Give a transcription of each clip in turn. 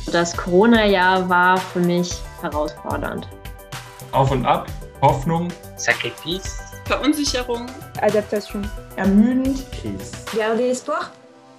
Das Corona-Jahr war für mich herausfordernd. Auf und ab, Hoffnung, Sacrifice, Verunsicherung, Adaptation, ermüdend, Krise. Garder espoir.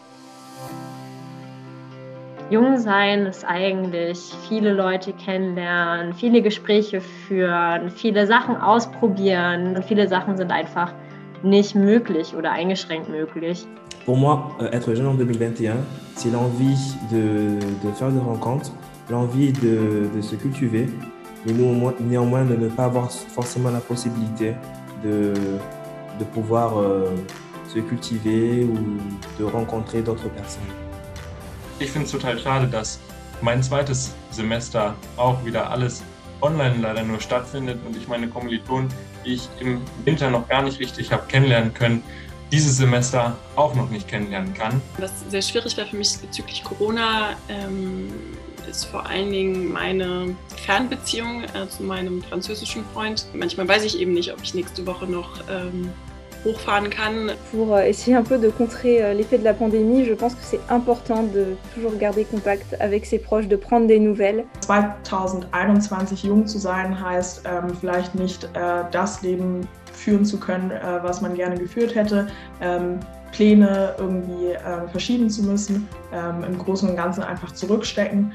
Jung sein ist eigentlich viele Leute kennenlernen, viele Gespräche führen, viele Sachen ausprobieren. Und viele Sachen sind einfach nicht möglich oder eingeschränkt möglich. Pour moi, être jeune en 2021, c'est l'envie de faire des rencontres, l'envie de se cultiver, mais néanmoins de ne pas avoir forcément la possibilité de pouvoir se cultiver ou de rencontrer d'autres personnes. Ich finde es total schade, dass mein zweites Semester auch wieder alles online leider nur stattfindet und ich meine Kommilitonen, die ich im Winter noch gar nicht richtig habe kennenlernen können, dieses Semester auch noch nicht kennenlernen kann. Was sehr schwierig war für mich bezüglich Corona, ist vor allen Dingen meine Fernbeziehung zu meinem französischen Freund. Manchmal weiß ich eben nicht, ob ich nächste Woche noch hochfahren kann. Pour essayer un peu de contrer l'effet de la pandémie, je pense que c'est important de toujours garder contact avec ses proches, de prendre des nouvelles. 2021 jung zu sein heißt vielleicht nicht das Leben führen zu können, was man gerne geführt hätte, Pläne irgendwie verschieben zu müssen, im Großen und Ganzen einfach zurückstecken.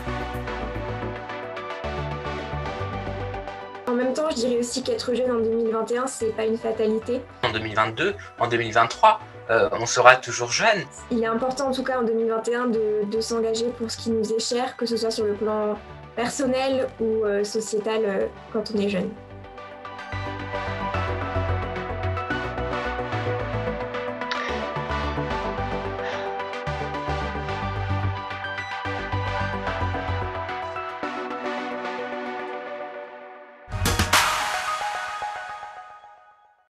En même temps, je dirais aussi qu'être jeune en 2021, c'est pas une fatalité. en 2022, en 2023, on sera toujours jeune. Il est important en tout cas en 2021 de s'engager pour ce qui nous est cher, que ce soit sur le plan personnel ou sociétal quand on est jeune.